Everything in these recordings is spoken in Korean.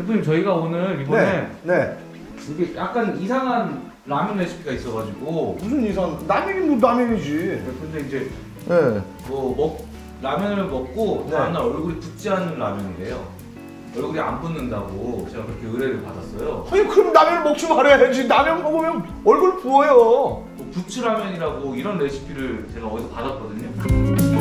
대표님 저희가 오늘 이번에 네. 이게 약간 이상한 라면 레시피가 있어가지고. 무슨 이상? 라면이 뭐 라면이지. 근데 이제 네. 라면을 먹고 네. 다음날 얼굴이 붓지 않는 라면이래요. 얼굴이 안 붓는다고 제가 그렇게 의뢰를 받았어요. 아니 그럼 라면을 먹지 말아야지. 라면 먹으면 얼굴 부어요. 부추 라면이라고 이런 레시피를 제가 어디서 받았거든요.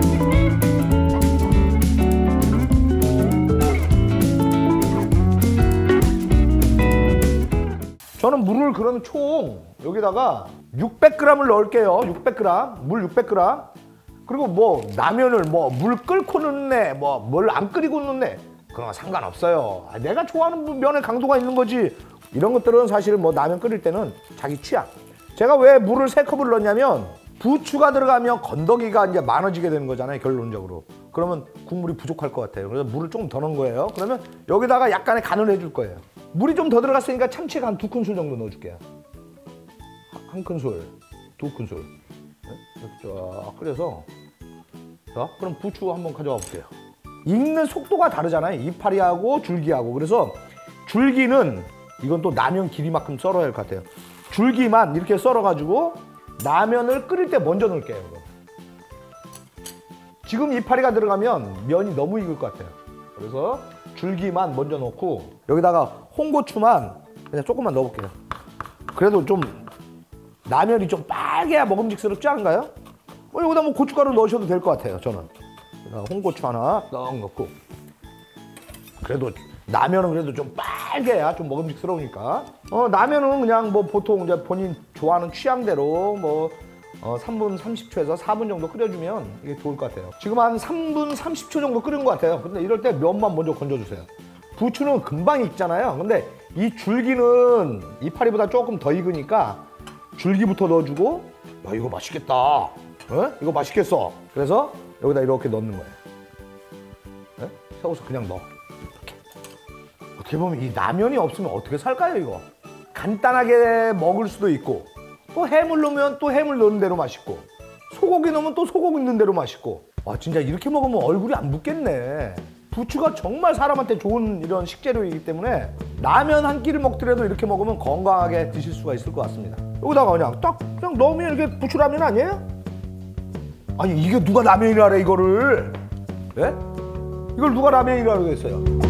저는 물을 그러면 총 여기다가 600g을 넣을게요. 600g, 물 600g. 그리고 뭐 라면을 뭐 물 끓고 넣네, 뭐 뭘 안 끓이고 넣네, 그런 거 상관없어요. 내가 좋아하는 면의 강도가 있는 거지. 이런 것들은 사실 뭐 라면 끓일 때는 자기 취향. 제가 왜 물을 3컵을 넣냐면 부추가 들어가면 건더기가 이제 많아지게 되는 거잖아요, 결론적으로. 그러면 국물이 부족할 것 같아요. 그래서 물을 조금 더 넣은 거예요. 그러면 여기다가 약간의 간을 해줄 거예요. 물이 좀 더 들어갔으니까 참치가 한 2큰술 정도 넣어줄게요. 1큰술, 2큰술. 이렇게 쫙 끓여서. 자, 그럼 부추 한번 가져와 볼게요. 익는 속도가 다르잖아요, 이파리하고 줄기하고. 그래서 줄기는 이건 또 라면 길이만큼 썰어야 할 것 같아요. 줄기만 이렇게 썰어가지고 라면을 끓일 때 먼저 넣을게요. 이거. 지금 이파리가 들어가면 면이 너무 익을 것 같아요. 그래서 줄기만 먼저 넣고 여기다가 홍고추만 그냥 조금만 넣어볼게요. 그래도 좀 라면이 좀 빨개야 먹음직스럽지 않은가요? 여기다 뭐 고춧가루 넣으셔도 될 것 같아요, 저는. 홍고추 하나 딱 넣고. 그래도 라면은 그래도 좀 빨개야 좀 먹음직스러우니까. 라면은 그냥 뭐 보통 이제 본인 좋아하는 취향대로 뭐 3분 30초에서 4분 정도 끓여주면 이게 좋을 것 같아요. 지금 한 3분 30초 정도 끓인 것 같아요. 근데 이럴 때 면만 먼저 건져주세요. 부추는 금방 익잖아요. 근데 이 줄기는 이파리보다 조금 더 익으니까 줄기부터 넣어주고. 야, 이거 맛있겠다. 어? 이거 맛있겠어. 그래서 여기다 이렇게 넣는 거예요. 네? 세워서 그냥 넣어. 이렇게. 어떻게 보면 이 라면이 없으면 어떻게 살까요, 이거? 간단하게 먹을 수도 있고, 또 해물 넣으면 또 해물 넣는 대로 맛있고, 소고기 넣으면 또 소고기 넣는 대로 맛있고. 와, 진짜 이렇게 먹으면 얼굴이 안 붓겠네. 부추가 정말 사람한테 좋은 이런 식재료이기 때문에 라면 한 끼를 먹더라도 이렇게 먹으면 건강하게 드실 수가 있을 것 같습니다. 여기다가 그냥 넣으면 이렇게 부추라면 아니에요? 아니 이게 누가 라면이라 그래 이거를? 예? 이걸 누가 라면이라고 했어요?